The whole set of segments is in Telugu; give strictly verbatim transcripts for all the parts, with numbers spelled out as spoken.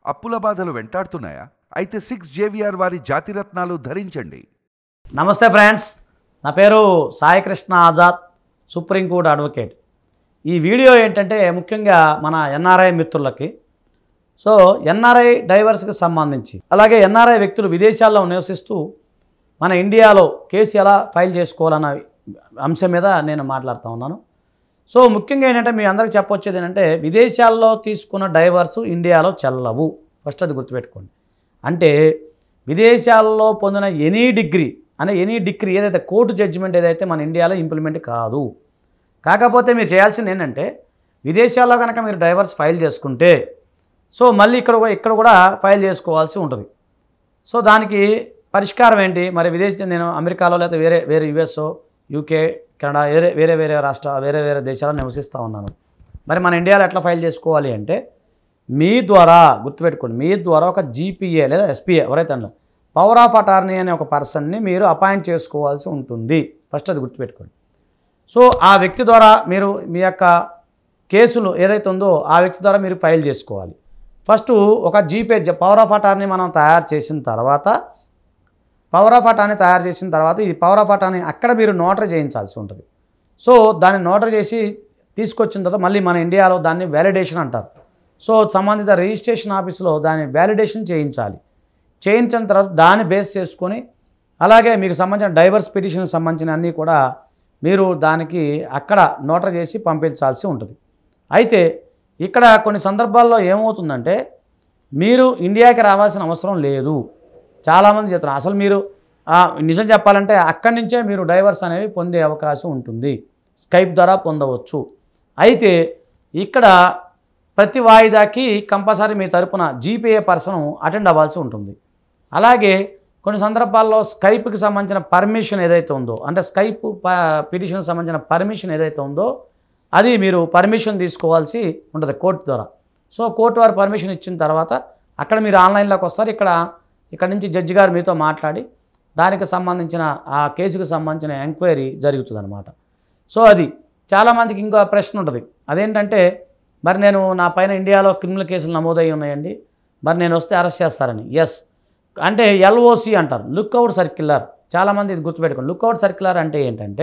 అప్పుల బాధలు వెంటాడుతున్నాయా? అయితే సిక్స్ జేవిఆర్ వారి జాతిరత్నాలు ధరించండి. నమస్తే ఫ్రెండ్స్, నా పేరు సాయి కృష్ణ ఆజాద్, సుప్రీంకోర్టు అడ్వకేట్. ఈ వీడియో ఏంటంటే ముఖ్యంగా మన ఎన్ఆర్ఐ మిత్రులకి, సో ఎన్ఆర్ఐ డైవర్స్కి సంబంధించి, అలాగే ఎన్ఆర్ఐ వ్యక్తులు విదేశాల్లో నివసిస్తూ మన ఇండియాలో కేసు ఎలా ఫైల్ చేసుకోవాలన్న అంశం మీద నేను మాట్లాడుతూ ఉన్నాను. సో ముఖ్యంగా ఏంటంటే మీ అందరికీ చెప్పొచ్చేది ఏంటంటే, విదేశాల్లో తీసుకున్న డైవర్సు ఇండియాలో చెల్లవు. ఫస్ట్ అది గుర్తుపెట్టుకోండి. అంటే విదేశాల్లో పొందిన ఎనీ డిగ్రీ అనే ఎనీ డిగ్రీ ఏదైతే కోర్టు జడ్జిమెంట్ ఏదైతే మన ఇండియాలో ఇంప్లిమెంట్ కాదు. కాకపోతే మీరు చేయాల్సింది ఏంటంటే, విదేశాల్లో కనుక మీరు డైవర్స్ ఫైల్ చేసుకుంటే సో మళ్ళీ ఇక్కడ ఇక్కడ కూడా ఫైల్ చేసుకోవాల్సి ఉంటుంది. సో దానికి పరిష్కారం ఏంటి? మరి విదేశీ నేను అమెరికాలో లేదా వేరే వేరే యుఎస్ఓ, యూకే, కెనడా, వేరే వేరే వేరే రాష్ట్ర వేరే వేరే దేశాల్లో నివసిస్తూ ఉన్నాను. మరి మన ఇండియాలో ఎట్లా ఫైల్ చేసుకోవాలి అంటే, మీ ద్వారా గుర్తుపెట్టుకోండి, మీ ద్వారా ఒక జీపీఏ లేదా ఎస్పీఏ ఎవరైతే అన్నారు పవర్ ఆఫ్ అటార్నీ అనే ఒక పర్సన్ని మీరు అపాయింట్ చేసుకోవాల్సి ఉంటుంది. ఫస్ట్ అది గుర్తుపెట్టుకోండి. సో ఆ వ్యక్తి ద్వారా మీరు మీ యొక్క కేసులు ఏదైతే ఉందో ఆ వ్యక్తి ద్వారా మీరు ఫైల్ చేసుకోవాలి. ఫస్ట్ ఒక జీపే పవర్ ఆఫ్ అటార్నీ మనం తయారు చేసిన తర్వాత పవర్ ఆఫ్ అటార్నీ తయారు చేసిన తర్వాత ఇది పవర్ ఆఫ్ అటార్నీ అక్కడ మీరు నోటరీ చేయించాల్సి ఉంటుంది. సో దాన్ని నోటరీ చేసి తీసుకొచ్చిన తర్వాత మళ్ళీ మన ఇండియాలో దాన్ని వ్యాలిడేషన్ అంటారు. సో సంబంధిత రిజిస్ట్రేషన్ ఆఫీస్లో దాన్ని వ్యాలిడేషన్ చేయించాలి. చేయించిన తర్వాత దాన్ని బేస్ చేసుకొని, అలాగే మీకు సంబంధించిన డైవర్స్ పిటిషన్కి సంబంధించిన అన్నీ కూడా మీరు దానికి అక్కడ నోటరీ చేసి పంపించాల్సి ఉంటుంది. అయితే ఇక్కడ కొన్ని సందర్భాల్లో ఏమవుతుందంటే, మీరు ఇండియాకి రావాల్సిన అవసరం లేదు. చాలామంది చెప్తున్నారు. అసలు మీరు నిజం చెప్పాలంటే అక్కడి నుంచే మీరు డైవర్స్ అనేవి పొందే అవకాశం ఉంటుంది. స్కైప్ ద్వారా పొందవచ్చు. అయితే ఇక్కడ ప్రతి వాయిదాకి కంపల్సరీ మీ తరపున జీపీఏ పర్సన్ అటెండ్ అవ్వాల్సి ఉంటుంది. అలాగే కొన్ని సందర్భాల్లో స్కైప్కి సంబంధించిన పర్మిషన్ ఏదైతే ఉందో, అంటే స్కైప్ పిటిషన్కి సంబంధించిన పర్మిషన్ ఏదైతే ఉందో అది మీరు పర్మిషన్ తీసుకోవాల్సి ఉంటుంది కోర్టు ద్వారా. సో కోర్టు వారు పర్మిషన్ ఇచ్చిన తర్వాత అక్కడ మీరు ఆన్లైన్లోకి వస్తారు. ఇక్కడ ఇక్కడ నుంచి జడ్జి గారు మీతో మాట్లాడి దానికి సంబంధించిన ఆ కేసుకు సంబంధించిన ఎంక్వైరీ జరుగుతుంది అన్నమాట. సో అది చాలామందికి ఇంకో ప్రశ్న ఉంటుంది. అదేంటంటే, మరి నేను నా పైన ఇండియాలో క్రిమినల్ కేసులు నమోదై ఉన్నాయండి, మరి నేను వస్తే అరెస్ట్ చేస్తారని. ఎస్, అంటే ఎల్ఓసి అంటారు, లుక్అవుట్ సర్క్యులర్. చాలామంది ఇది గుర్తుపెట్టుకోండి. లుక్అవుట్ సర్క్యులర్ అంటే ఏంటంటే,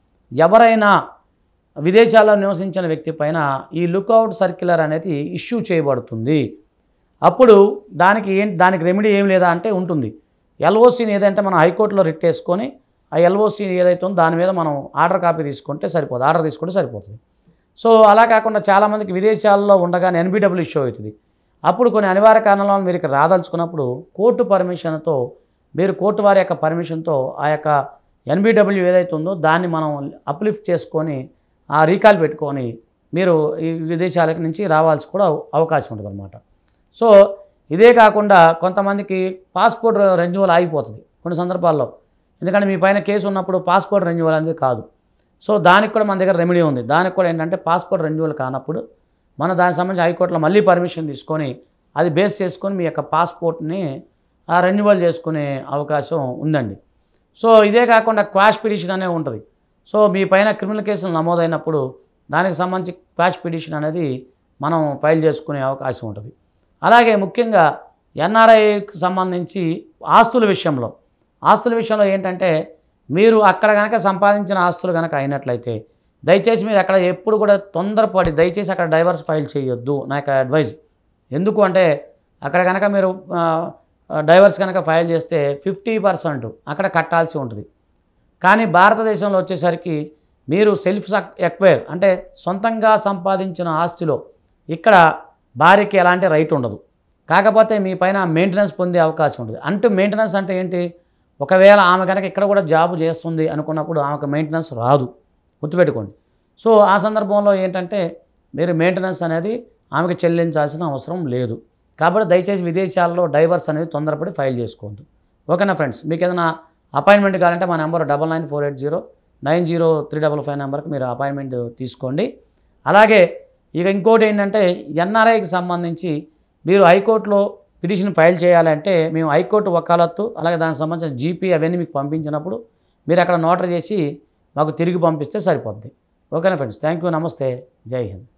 ఎవరైనా విదేశాల్లో నివసించిన వ్యక్తి పైన ఈ లుక్అవుట్ సర్క్యులర్ అనేది ఇష్యూ చేయబడుతుంది. అప్పుడు దానికి ఏం దానికి రెమెడీ ఏం లేదా అంటే ఉంటుంది. ఎల్ఓసిని ఏదంటే మనం హైకోర్టులో రిట్ వేసుకొని ఆ ఎల్ఓసి ఏదైతే ఉందో దాని మీద మనం ఆర్డర్ కాపీ తీసుకుంటే సరిపోతుంది, ఆర్డర్ తీసుకుంటే సరిపోతుంది. సో అలా కాకుండా చాలామందికి విదేశాల్లో ఉండగానే ఎన్బిడబ్ల్యూ ఇష్యూ అవుతుంది. అప్పుడు కొన్ని అనివార్య కారణాల వల్ల మీరు ఇక్కడ రాదలుచుకున్నప్పుడు కోర్టు పర్మిషన్తో, మీరు కోర్టు వారి యొక్క పర్మిషన్తో ఆ యొక్క ఎన్బిడబ్ల్యూ ఏదైతే ఉందో దాన్ని మనం అప్లిఫ్ట్ చేసుకొని ఆ రీకాల్ పెట్టుకొని మీరు ఈ విదేశాల నుంచి రావాల్సి కూడా అవకాశం ఉంటుంది అన్నమాట. సో ఇదే కాకుండా కొంతమందికి పాస్పోర్ట్ రెన్యువల్ ఆగిపోతుంది కొన్ని సందర్భాల్లో. ఎందుకంటే మీ పైన కేసు ఉన్నప్పుడు పాస్పోర్ట్ రెన్యువల్ అనేది కాదు. సో దానికి కూడా మన దగ్గర రెమెడీ ఉంది. దానికి కూడా ఏంటంటే పాస్పోర్ట్ రెన్యువల్ కానప్పుడు మనం దానికి సంబంధించి హైకోర్టులో మళ్ళీ పర్మిషన్ తీసుకొని అది బేస్ చేసుకొని మీ యొక్క పాస్పోర్ట్ని రెన్యువల్ చేసుకునే అవకాశం ఉందండి. సో ఇదే కాకుండా క్వాష్ పిటిషన్ అనేది ఉంటుంది. సో మీ పైన క్రిమినల్ కేసులు నమోదైనప్పుడు దానికి సంబంధించి క్వాష్ పిటిషన్ అనేది మనం ఫైల్ చేసుకునే అవకాశం ఉంటుంది. అలాగే ముఖ్యంగా ఎన్ఆర్ఐకి సంబంధించి ఆస్తుల విషయంలో ఆస్తుల విషయంలో ఏంటంటే, మీరు అక్కడ కనుక సంపాదించిన ఆస్తులు కనుక అయినట్లయితే దయచేసి మీరు అక్కడ ఎప్పుడు కూడా తొందరపడి దయచేసి అక్కడ డైవర్స్ ఫైల్ చేయొద్దు, నా యొక్క అడ్వైజ్. ఎందుకు అంటే అక్కడ కనుక మీరు డైవర్స్ కనుక ఫైల్ చేస్తే ఫిఫ్టీ పర్సెంట్ అక్కడ కట్టాల్సి ఉంటుంది. కానీ భారతదేశంలో వచ్చేసరికి మీరు సెల్ఫ్ ఎక్వైర్ అంటే సొంతంగా సంపాదించిన ఆస్తిలో ఇక్కడ భార్యకి ఎలాంటి రైట్ ఉండదు. కాకపోతే మీ పైన మెయింటెనెన్స్ పొందే అవకాశం ఉంటుంది. అంటే మెయింటెనెన్స్ అంటే ఏంటి? ఒకవేళ ఆమె కనుక ఇక్కడ కూడా జాబ్ చేస్తుంది అనుకున్నప్పుడు ఆమెకు మెయింటెనెన్స్ రాదు, గుర్తుపెట్టుకోండి. సో ఆ సందర్భంలో ఏంటంటే మీరు మెయింటెనెన్స్ అనేది ఆమెకు చెల్లించాల్సిన అవసరం లేదు. కాబట్టి దయచేసి విదేశాల్లో డైవర్స్ అనేది తొందరపడి ఫైల్ చేసుకోవద్దు. ఓకేనా ఫ్రెండ్స్? మీకు ఏదైనా అపాయింట్మెంట్ కావాలంటే మా number double nine four eight zero nine zero three double five నెంబర్కి మీరు అపాయింట్మెంట్ తీసుకోండి. అలాగే ఇక ఇంకోటి ఏంటంటే, ఎన్ఆర్ఐకి సంబంధించి మీరు హైకోర్టులో పిటిషన్ ఫైల్ చేయాలంటే మేము హైకోర్టు వకాలత్తు అలాగే దానికి సంబంధించిన జీపీ అవన్నీ మీకు పంపించినప్పుడు మీరు అక్కడ నోటరీ చేసి మాకు తిరిగి పంపిస్తే సరిపోద్ది. ఓకేనా ఫ్రెండ్స్? థ్యాంక్ యూ, నమస్తే, జై హింద్.